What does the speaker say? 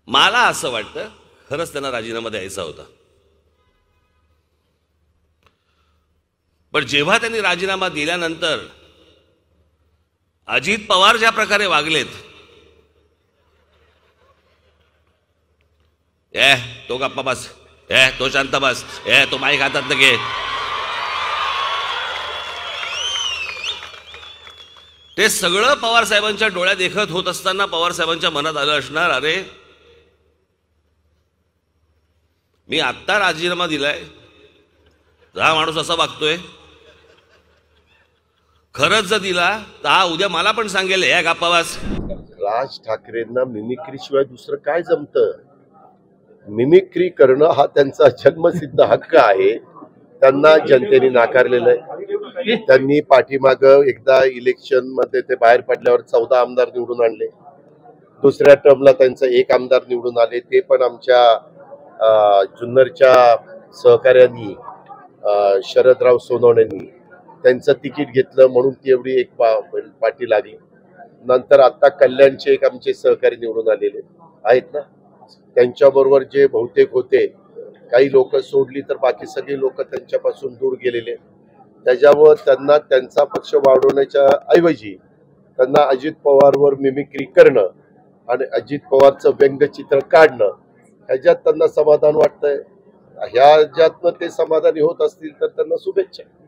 मला असं वाटतं खरंच त्यांना राजीनामा द्यायचा होता, पण जेव्हा त्यांनी राजीनामा दिल्यानंतर अजित पवार ज्या प्रकारे वागलेत, तो गप्पा बस, तो शांत बस, तो माईक हातात घे, ते सगळं पवार साहेबांच्या डोळ्यात देखत होत असताना पवार साहेबांच्या मनात आलं असणार, अरे मी आत्ता राजीनामा दिलाय, हा माणूस असा वागतोय, खरंच जर दिला तर हा उद्या मला पण सांगेल गप्पा बस. राज ठाकरेंना मिमिक्री शिवाय दुसरं काय जमतं? मिमिक्री करणं हा त्यांचा जन्मसिद्ध हक्क आहे. त्यांना जनतेने नाकारलेलं आहे. त्यांनी पाठीमाग एकदा इलेक्शन मध्ये ते बाहेर पडल्यावर 14 आमदार निवडून आणले. दुसऱ्या टर्मला त्यांचा 1 आमदार निवडून आले, ते पण आमच्या जुन्नरच्या सहकार्यांनी, शरदराव सोनवणेंनी त्यांचं तिकीट घेतलं म्हणून ती एवढी एक पाठी लागली. नंतर आता कल्याणचे एक आमचे सहकारी निवडून आलेले आहेत ना, त्यांच्याबरोबर जे बहुतेक होते, काही लोक सोडली तर बाकी सगळे लोक त्यांच्यापासून दूर गेलेले. त्याच्यावर त्यांना त्यांचा पक्ष वाढवण्याच्या ऐवजी त्यांना अजित पवारवर मिमिक्री करणं आणि अजित पवारचं व्यंगचित्र काढणं ह्याच्यात त्यांना समाधान वाटतंय. ह्याच्यातनं ते समाधानी होत असतील तर त्यांना शुभेच्छा.